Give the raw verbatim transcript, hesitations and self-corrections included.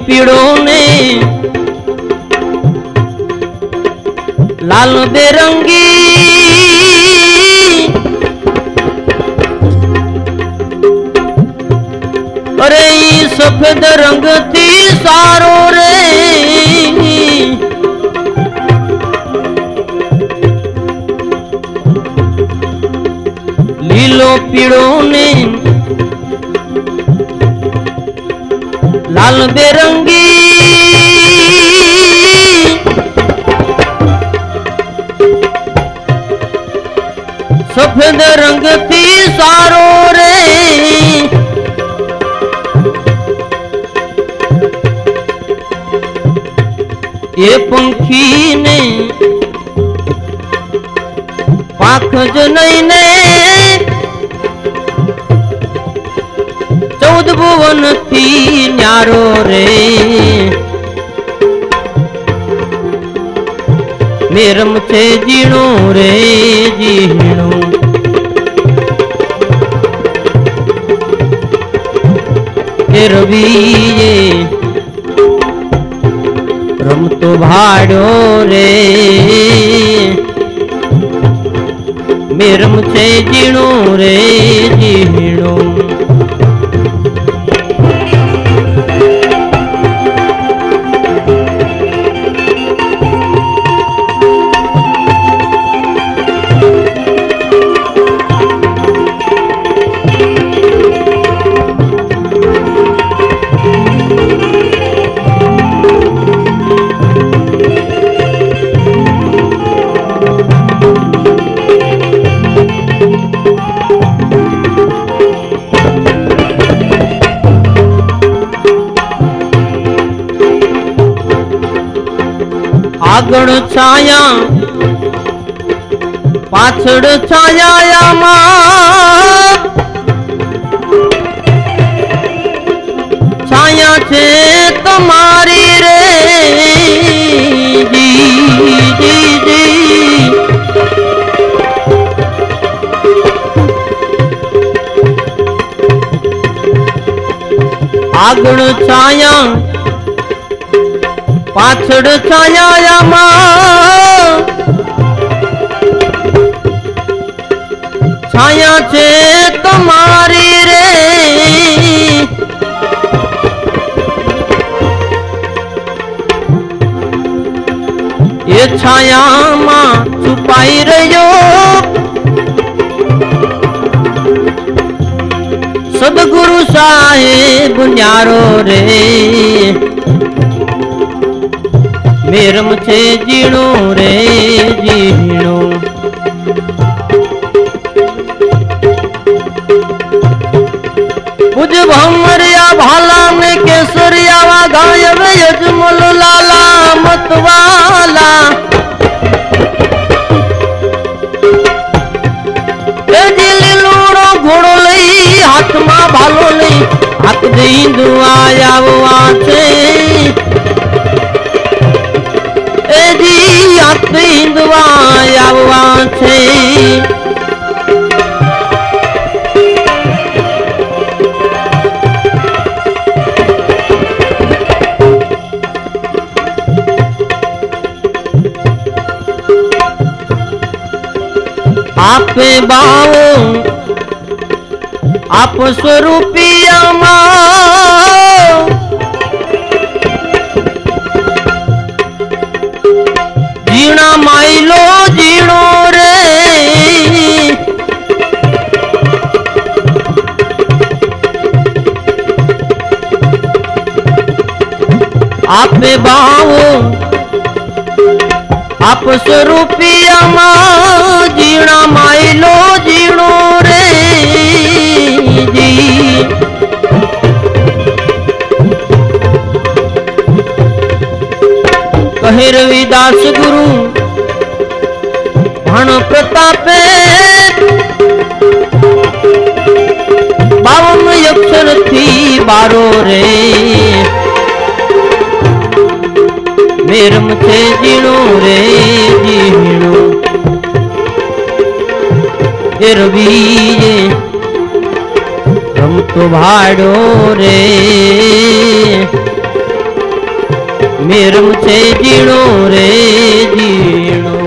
पीड़ो ने लाल बेरंगी अरे सफेद रंग थी सारो रे लीलो पीड़ो ने लाल बेरंगी सफेद रंग थी सारो रे ये पंखी ने पाख जनई ने चौद भुवन थी न्यारो रे मेरम छे जीणो रे जीणो रवि ये रमतो भाड़ो रे मेरम छे जीणो रे जीणो आगड़ छाया पाछड़ छाया मां छाया छे तुम्हारी रे जी जी जी आगड़ छाया पाछड़ छाया मां छाया छे तुम्हारी रे ये छाया मां छुपाई रहो सदगुरु साहेब न्यारो रे मेरम छे जीणो रे जीणो मुझ भमरिया भाला में केसरिया वा गायब यजमल लाला मतवाला लीलूड़ो घोड़ो लई हाथ में भालो लई हाथ दई दुआया छे हिंदुआ छे आपे बाओ आप स्वरूपिया मां जीणा माइलो जीणो रे आपे बाओ आप स्वरूपिया मां जीणा माइलो जीणो रे जी कहे रविदास गुरु भण प्रतापे बावन अक्षर थी बारो रे मेरम छे जीणो रे जीणो रवि रम तो भाड़ो रे मेरम से जीणो रे जीणो।